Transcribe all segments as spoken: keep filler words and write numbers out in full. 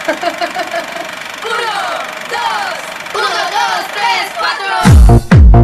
Uno, dos, uno, dos, tres, cuatro.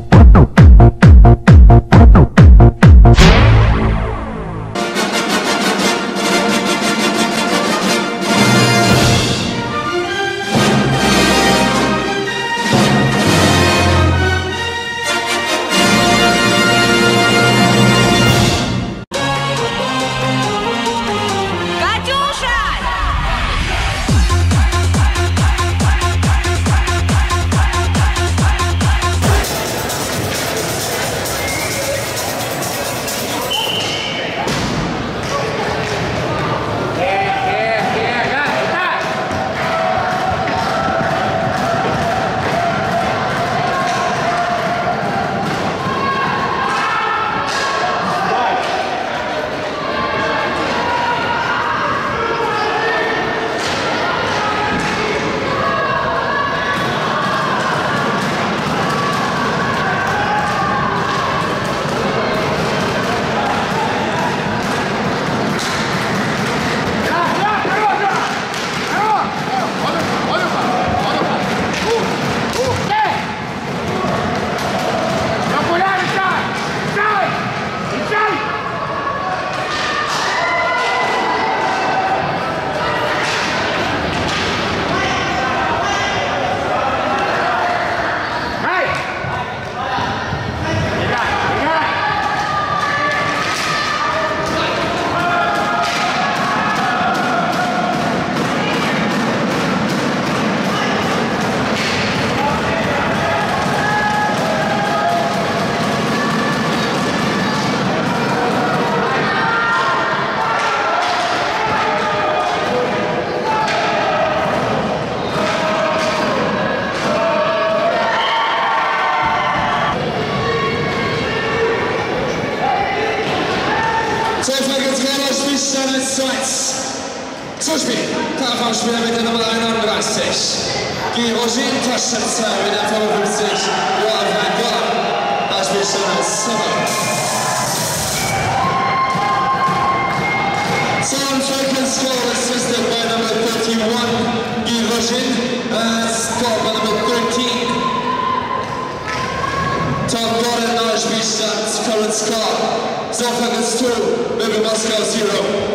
Zuspiel, Kampfspieler mit der Nummer einunddreißig. Girogin, Taschenzer mit der fünfundfünfzig. Joachim Gott, als Spielstand Sommer. Sean Falcon's goal assisted by number thirty-one, Girogin, and scored by number thirteen. Tom Gordon, neuer Spielstand, current score. Sean Falcon's two, Baby Moscow zero.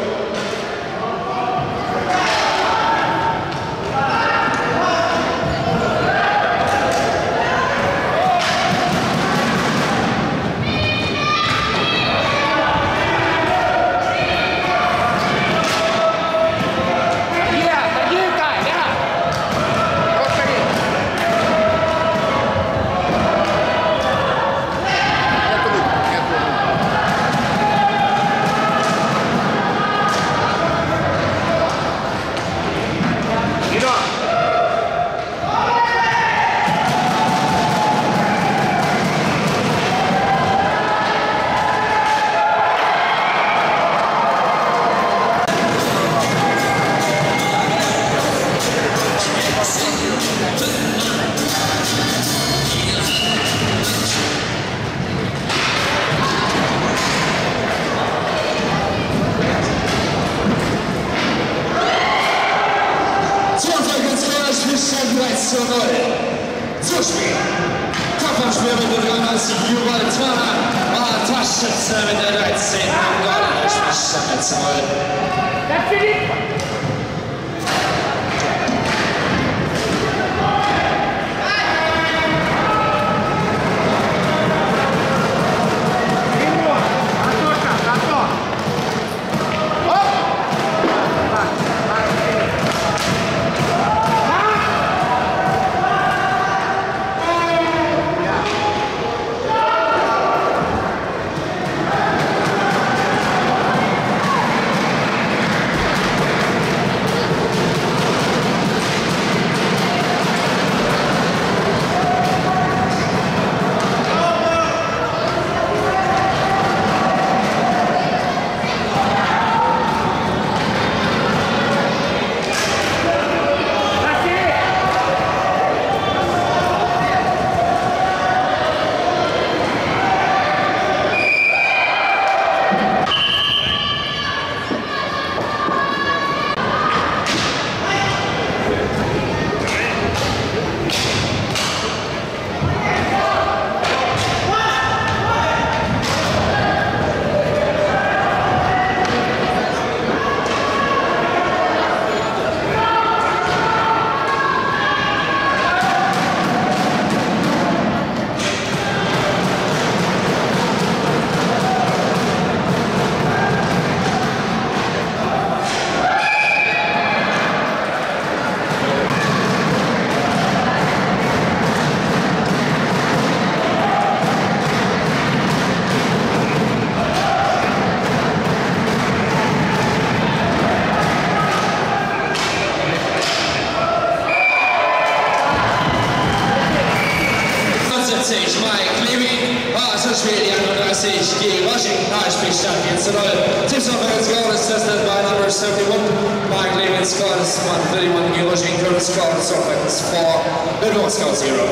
Zuspiel, Kampfspiel mit der dreiunddreißig, Juval Tana, Taschenzer mit der dreizehn, Angola, Spielstand zwei. Irish Peace champions tonight. Tips off against goal is tested by number seventy-one, Mark Lehman, Scottish one thirty-one, Eugene Curtis, Scottish Suffolk four, Liverpool Scott zero.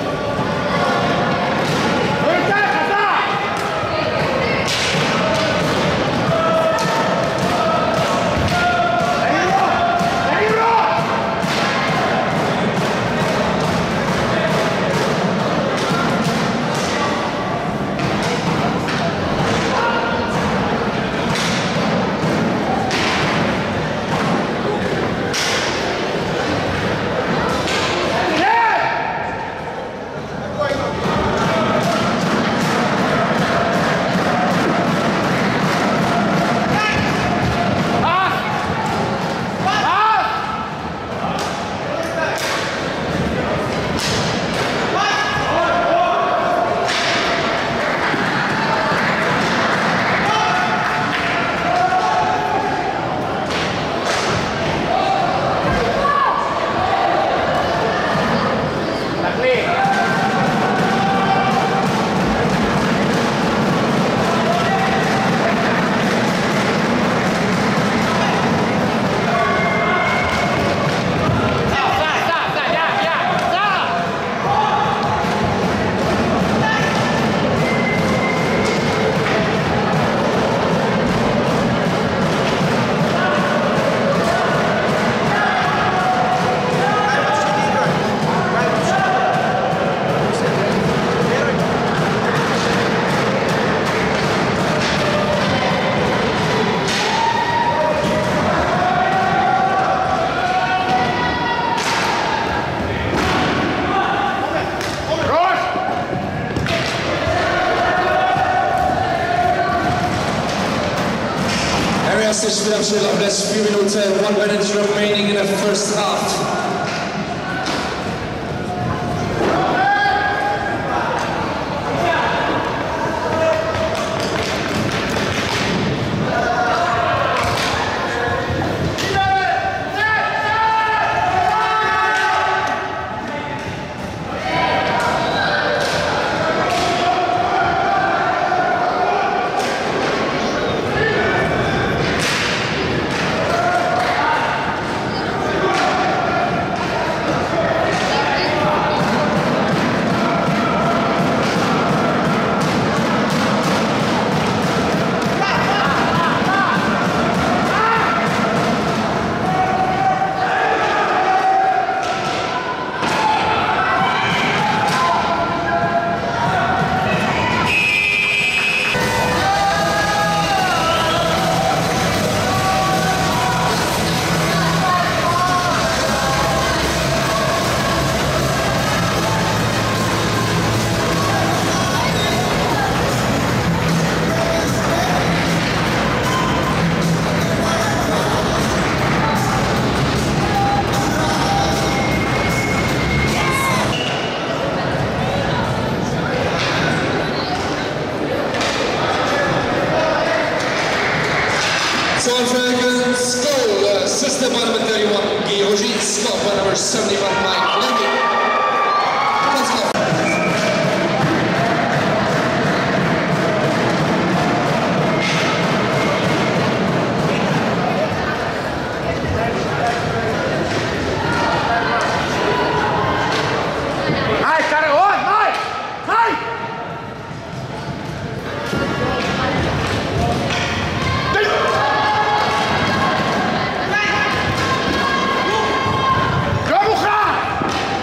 Less few minutes, one minute remaining in the first half. Assisted by number thirty-one, Guy Roger, Scott by number seventy-one, Mike Lincoln. Let's go. Hai, cara, oi, vai! Vai! Vamos lá!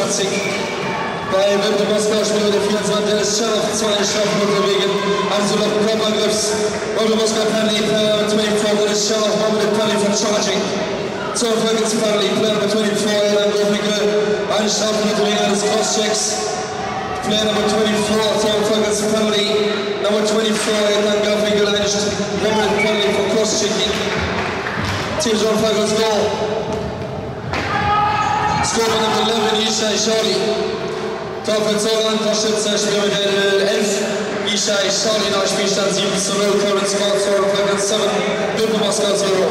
fünfundzwanzig. Bei Wimper Moskau spielt der vierundzwanzig, der ist schon auf zwei Strafen unterwegs. Also noch Körpergriffs. Wimper Moskau penalty, player number twenty-four, der ist schon auf Moment penalty for charging. So Fergus penalty, player number twenty-four, dann Gofige, eine Strafe unterwegs eines Crosschecks. Player number twenty-four, Tom Fergus penalty. Number twenty-four, dann Gofige, eine Moment penalty for crosschecking. Team John Fergus goal. Score number eleven, Yishai Charlie. Torverzogen, Torschütze, Spieler mit der elf, Yishai Charlie, nach Spielstand sieben zu null, current score for Fergus seven, Wimper Moskau zero.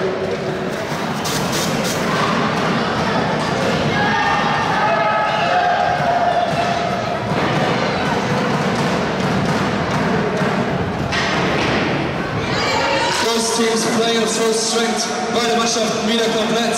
Both teams playing at full strength, beide Mannschaften wieder komplett.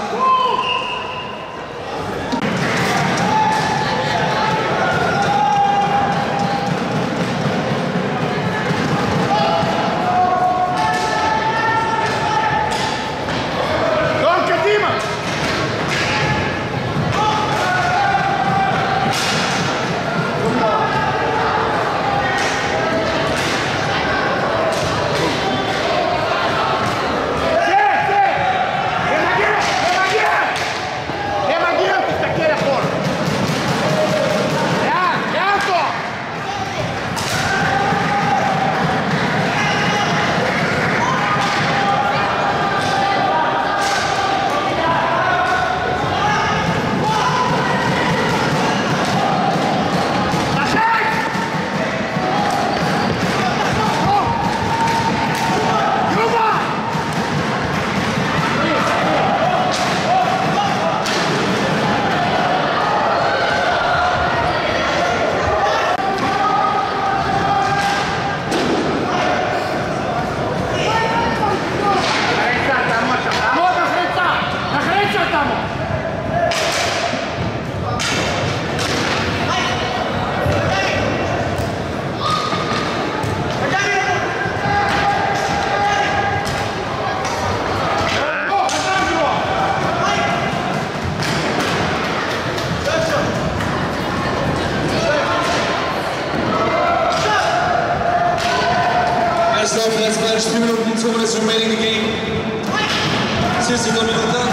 Jetzt bei Spiel Minuten, two minutes remaining in the game. sixty Minuten done.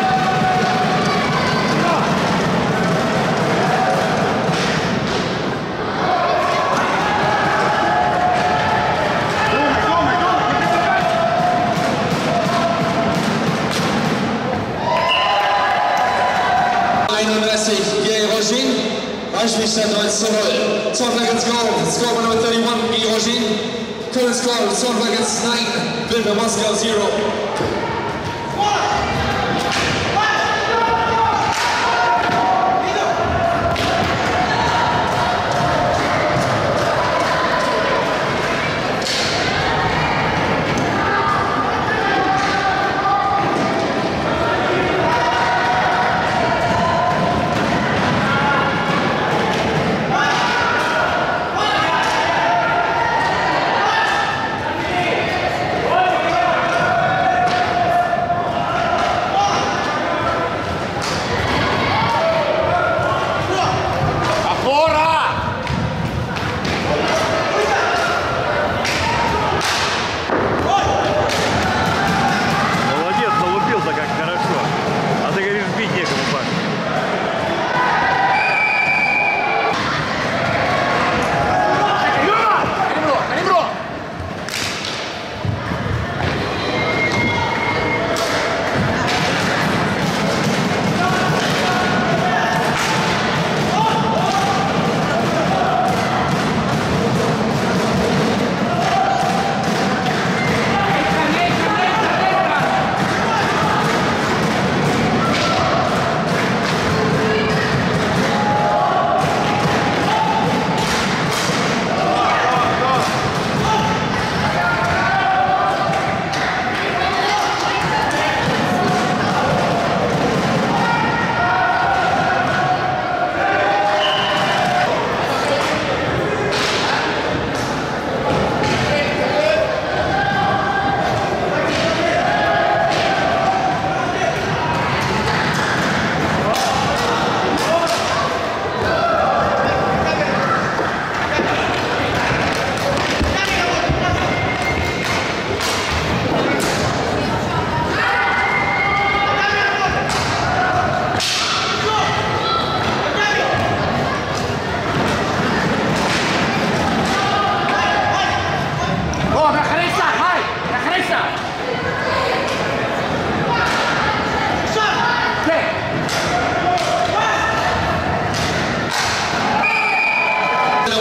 einunddreißig, Guy Rogin. Anspielstand eins zu null. Tom Fergus goal. Score number thirty-one, Guy Rogin. Current score, Tom Fergus nine, Wimper Moskau zero.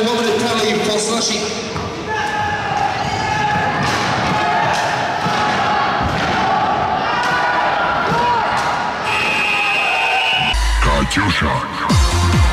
one minute penalty for Slushy. Katyusha.